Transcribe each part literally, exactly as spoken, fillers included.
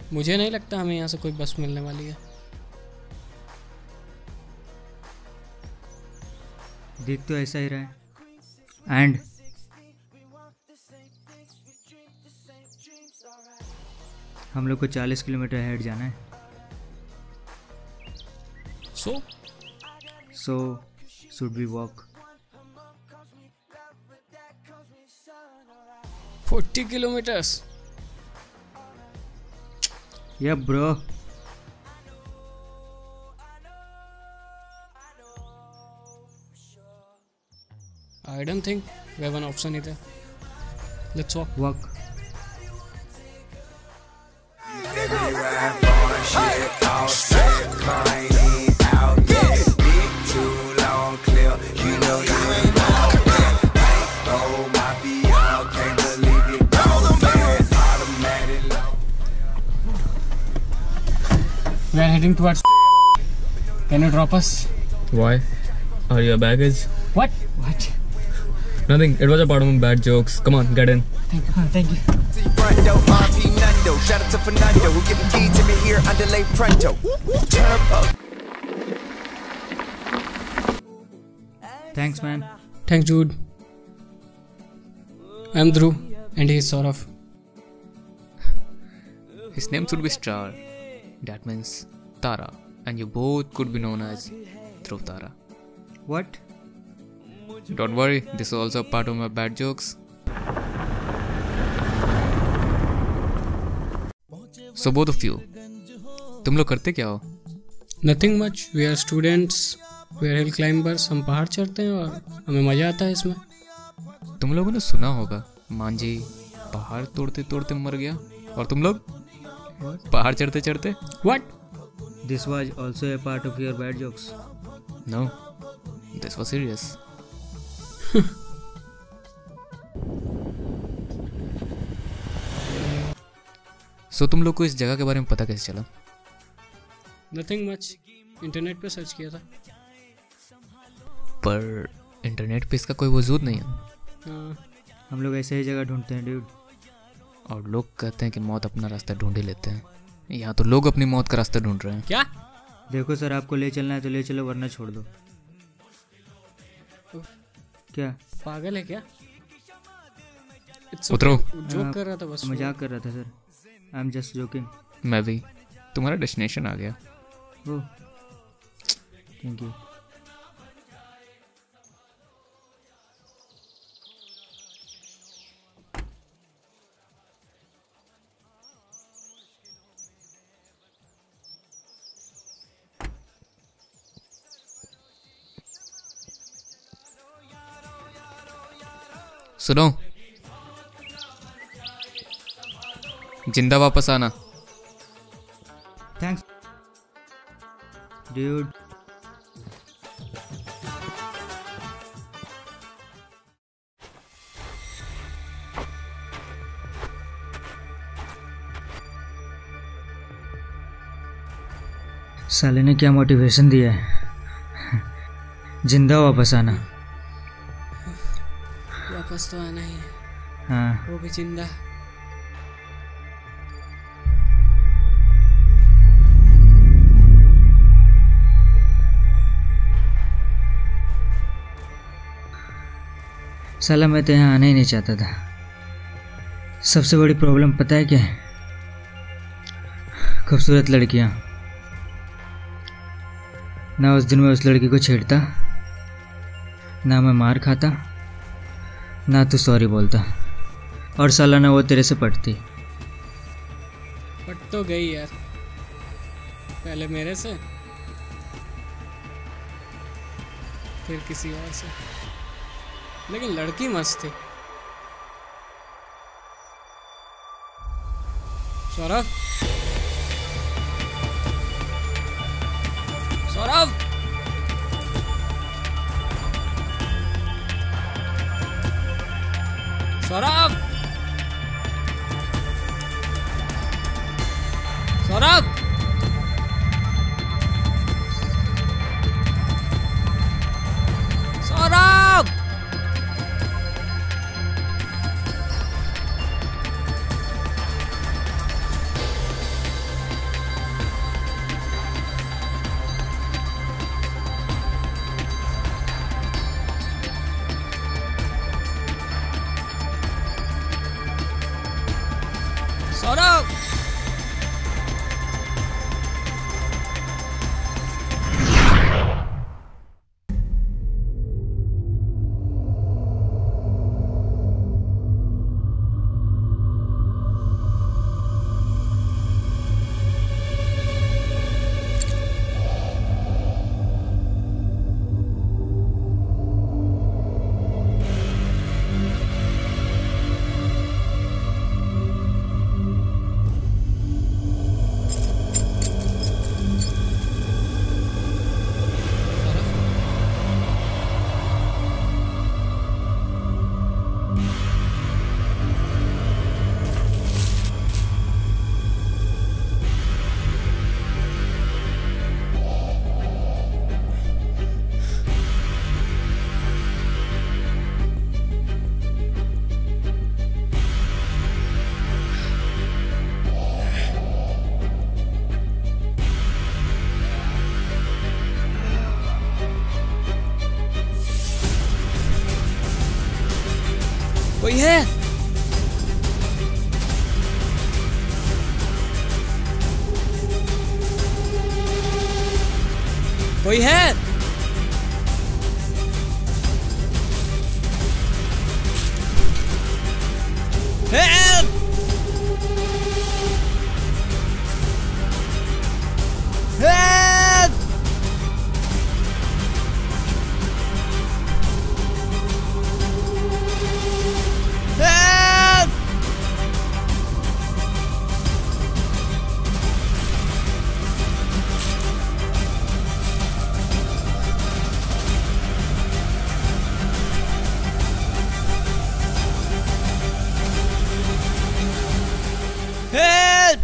मुझे नहीं लगता हमें यहाँ से कोई बस मिलने वाली है। दिख तो ऐसा ही रहा है। एंड हम लोग को चालीस किलोमीटर हेड जाना है। So so should we walk? Forty kilometres. Yeah bro. I don't think we have an option either. Let's walk. Walk. We are heading towards. Can you drop us? Why? Are you a baggage? What? What? Nothing. It was a part of my bad jokes. Come on, get in. Thank you. Thank you. Shout out to Fernando who give the key to me here underlay pronto. Thanks, man. Thanks, dude. I'm Dhruv and he is Saurabh. His name should be Star. That means Tara. And you both could be known as Dhruv Tara. What? Don't worry, this is also part of my bad jokes. So both of you, तुम लोग करते क्या हो? Nothing much. We are students. We are hill climbers. हम पहाड़ चढ़ते हैं और हमें मजा आता है इसमें। तुम लोगों ने सुना होगा मांझी पहाड़ तोड़ते तोड़ते मर गया, और तुम लोग पहाड़ चढ़ते चढ़ते। What? This was also a part of your bad jokes. No, this was serious. So तुम लोग को इस जगह के बारे में पता कैसे चला? Nothing much. इंटरनेट पे सर्च किया था। पर इंटरनेट पे इसका कोई वजूद नहीं है। हाँ। हम लोग ऐसे ही जगह ढूंढते हैं ड्यूड। और लोग कहते हैं कि मौत अपना रास्ता ढूंढ ही लेते हैं। यहाँ तो लोग अपनी मौत का रास्ता ढूंढ रहे हैं। क्या? देखो सर, आपको ले चलना है तो ले चलो, वरना छोड़ दो। क्या पागल है क्या? उतरो। जोक कर रहा था बस। मजाक कर रहा था sir. I am just joking. मैं भी। तुम्हारा डेस्टिनेशन आ गया। Oh, thank you. सुनो, जिंदा वापस आना। Thanks dude. साले ने क्या मोटिवेशन दिया है, जिंदा वापस आना। वापस तो आना ही है। हाँ, वो भी जिंदा। साला मैं तो यहाँ आना ही नहीं चाहता था। सबसे बड़ी प्रॉब्लम पता है क्या है? खूबसूरत लड़कियाँ। ना उस दिन मैं उस लड़की को छेड़ता, ना मैं मार खाता, ना तू सॉरी बोलता, और साला ना वो तेरे से पटती। पट तो गई यार, पहले मेरे से फिर किसी और से, लेकिन लड़की मस्त थी। सौरभ, सौरभ, सौरभ, सौरभ, सौरभ। सौरभ। कोई है? कोई है? Help! Help! Help! Help!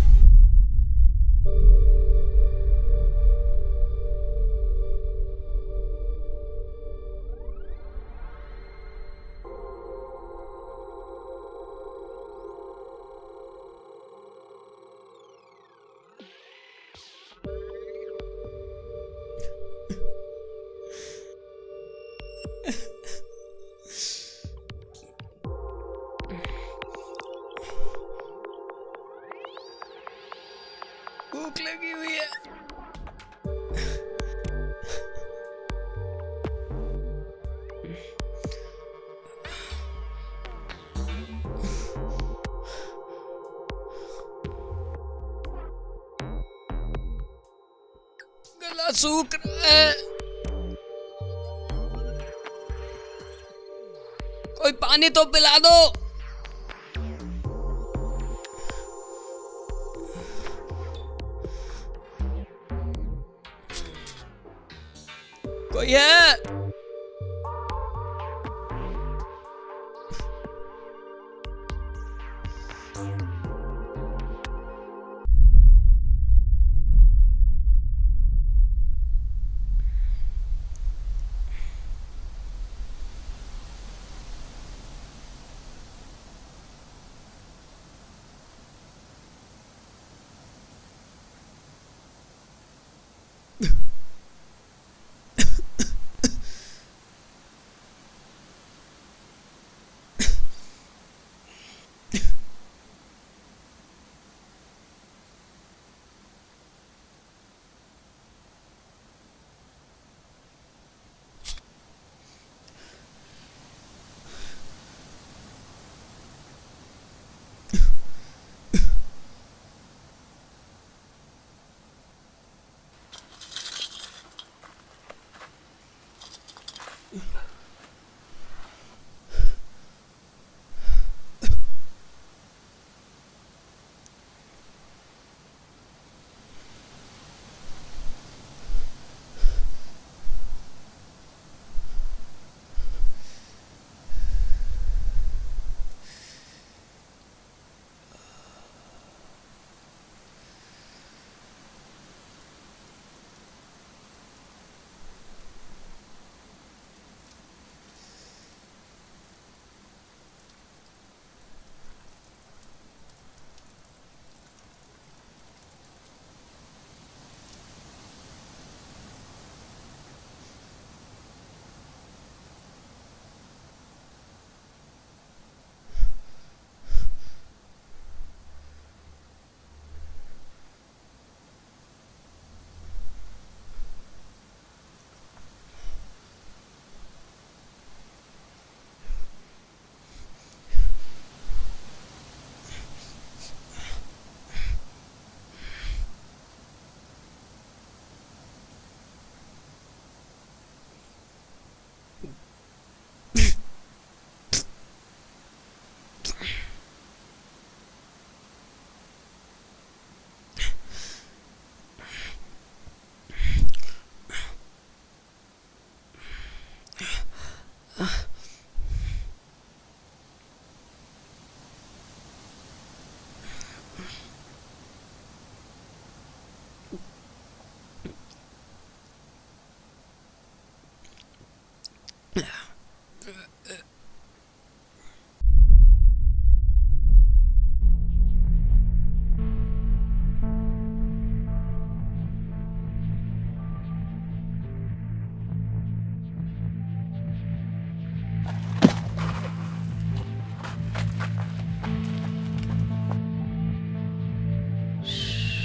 भूख लगी हुई है। गला सूख रहा है। कोई पानी तो पिला दो। कोई है?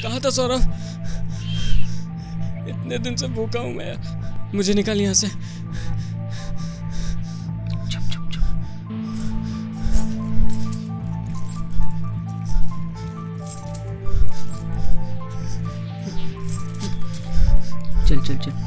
कहाँ था सौरभ? इतने दिन से भूखा हूँ मैं यार, मुझे निकाल यहाँ से। चुप चुप चुप। चल चल चल।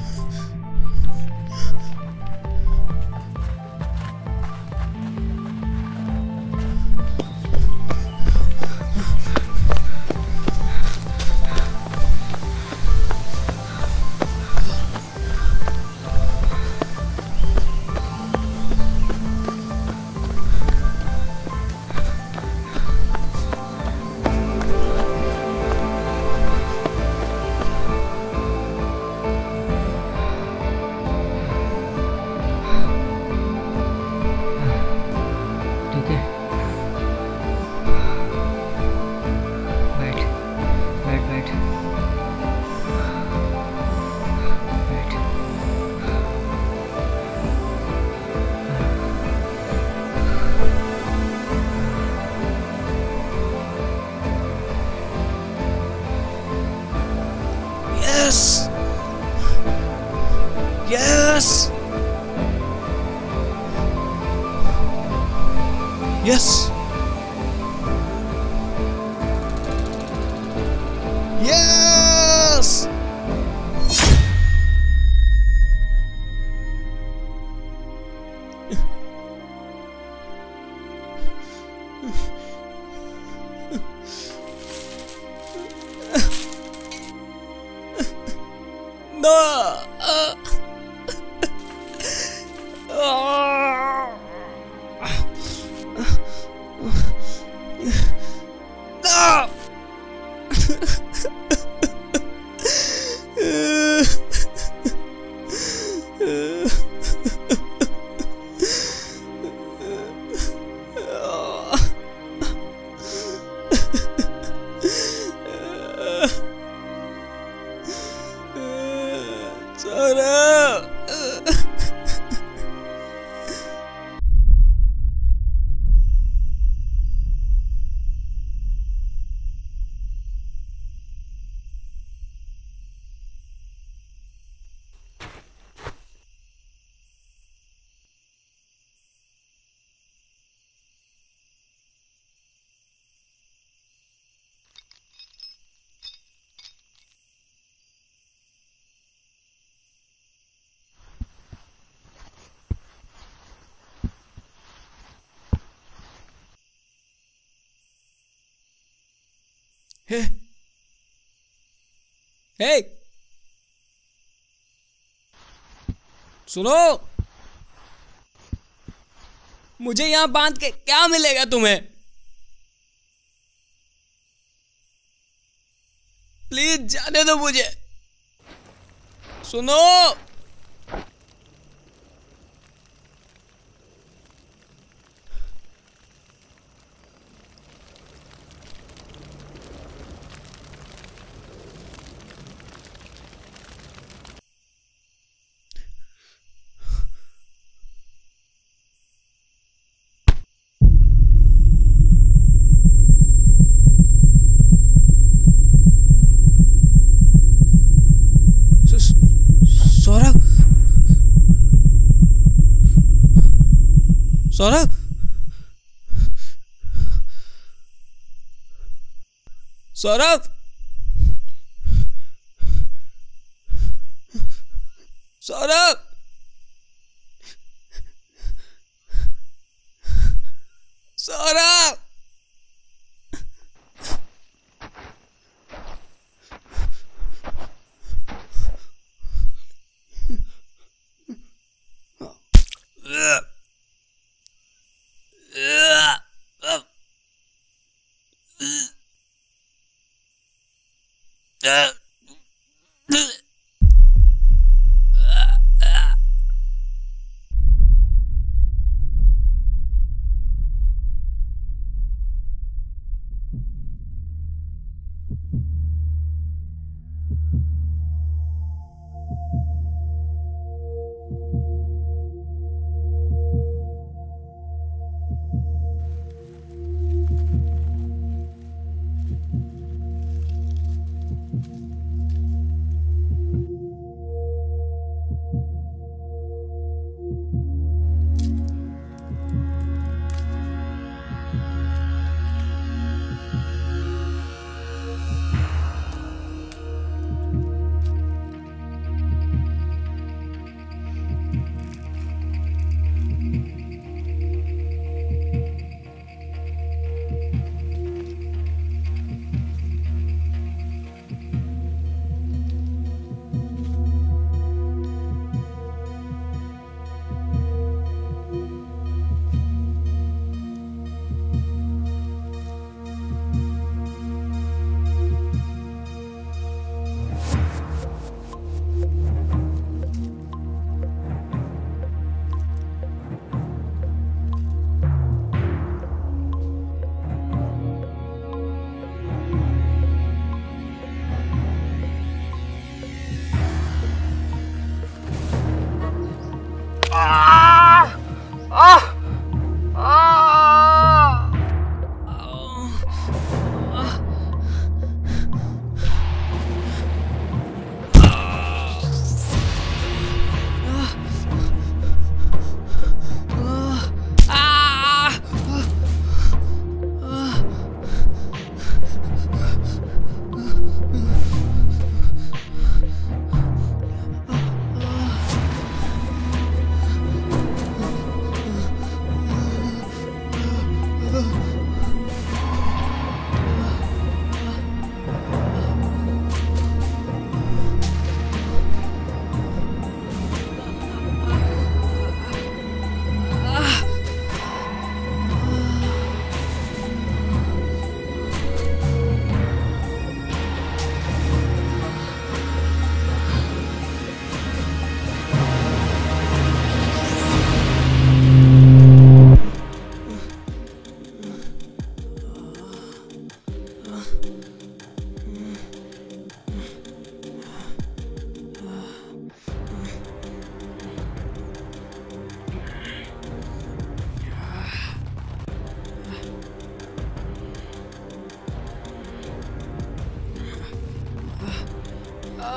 Yes! Yes! Yes! No! Uh. Hey! Hey! सुनो, मुझे यहां बांध के क्या मिलेगा तुम्हें? प्लीज जाने दो मुझे। सुनो, Saurabh, Saurabh, Saurabh, Saurabh, Saurabh,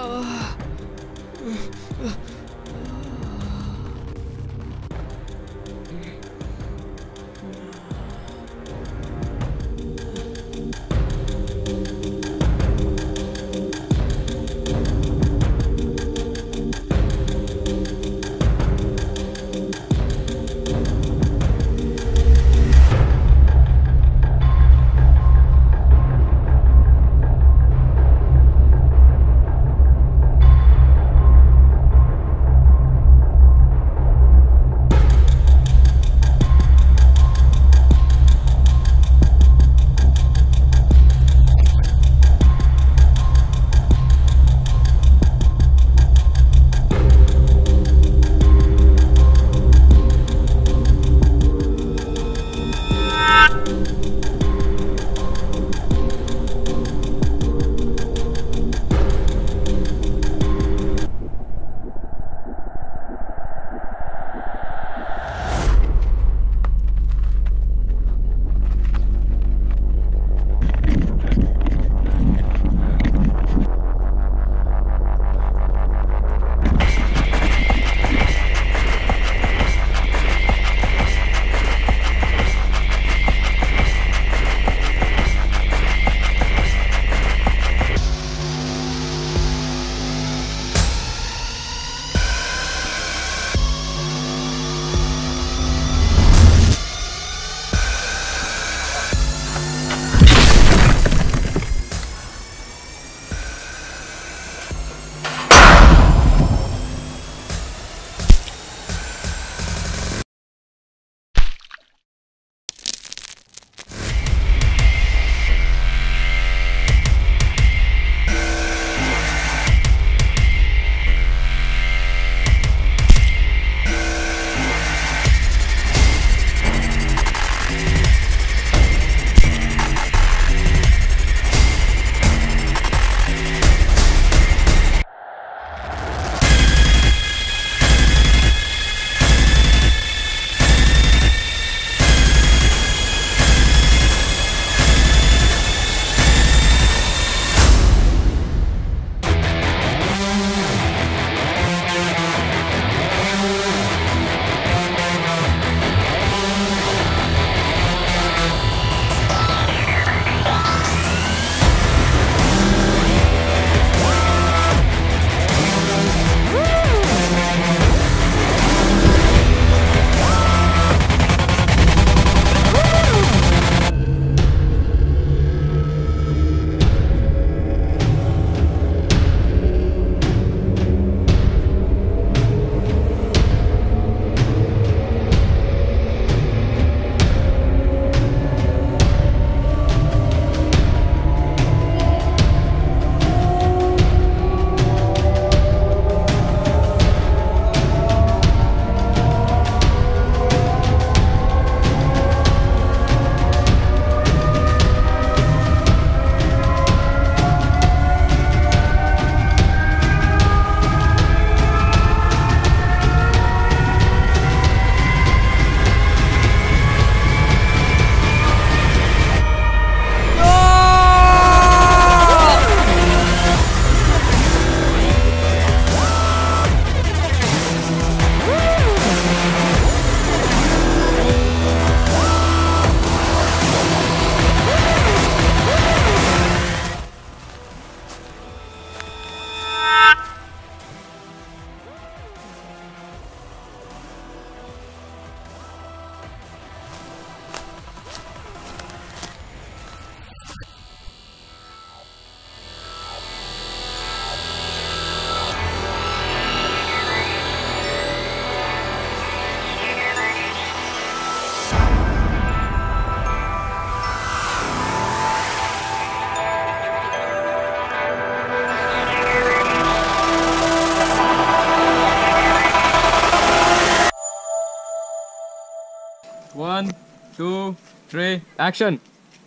One, two, three, action!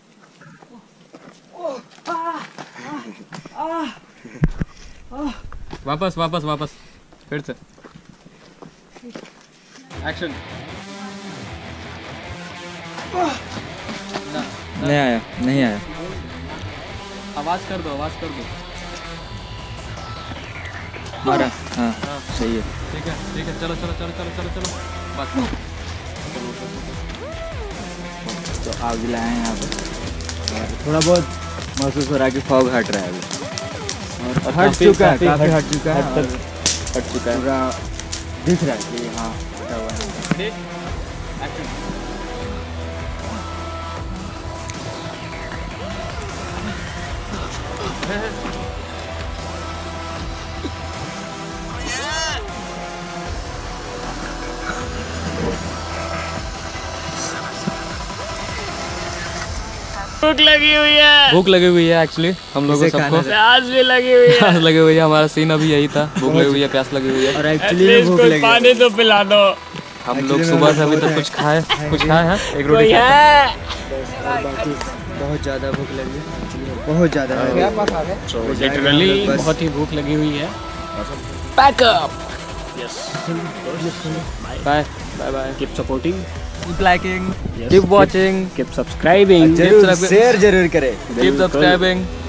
वापस वापस वापस फिर से एक्शन। नहीं आया नहीं आया आवाज कर दो आवाज कर दो। मारा हाँ सही है। ठीक है ठीक है चलो चलो चलो चलो चलो चलो बस तो आग लाए हैं यहाँ पे और थोड़ा बहुत महसूस हो रहा है कि फॉग हट रहा है अभी और हट चुका है, काफी हट चुका है और हट चुका है, पूरा दिख रहा है कि हाँ हटा हुआ है। भूख लगी हुई है, भूख लगी हुई है एक्चुअली हम लोगों इसे सबको। खाना प्यास भी लगी हुई है। प्यास लगी हुई है, हमारा सीन अभी यही था, भूख लगी हुई है प्यास लगी हुई है। और एक्चुअली में भूख लगी है। पानी तो पिला दो। हम Actually लोग में सुबह हम से अभी लोग तक बहुत कुछ खाए कुछ खाए हैं एक रोटी कोई खाए। है? और बाकी बहुत ज़्यादा भूख लगी है actually में, बहुत ज़्यादा है। So तो जाएंगे literally हम लोग बस। बहुत ही भूख लगी हुई है। Pack up. Yes. Bye bye bye. Keep supporting. Keep liking, Yes. Keep watching, Keep subscribing. जरूर शेयर जरूर करें। Keep subscribing.